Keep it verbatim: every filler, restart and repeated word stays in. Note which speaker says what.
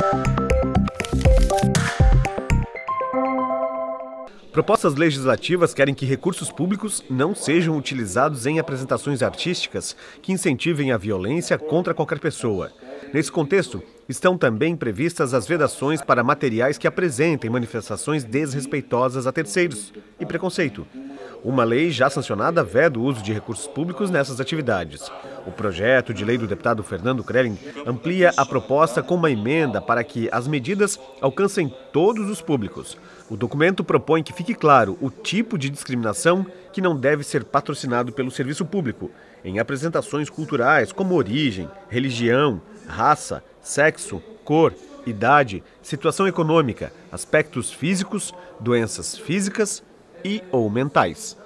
Speaker 1: Propostas legislativas querem que recursos públicos não sejam utilizados em apresentações artísticas que incentivem a violência contra qualquer pessoa. Nesse contexto, estão também previstas as vedações para materiais que apresentem manifestações desrespeitosas a terceiros e preconceito. Uma lei já sancionada veda o uso de recursos públicos nessas atividades. O projeto de lei do deputado Fernando Krelling amplia a proposta com uma emenda para que as medidas alcancem todos os públicos. O documento propõe que fique claro o tipo de discriminação que não deve ser patrocinado pelo serviço público em apresentações culturais como origem, religião, raça, sexo, cor, idade, situação econômica, aspectos físicos, doenças físicas e ou mentais.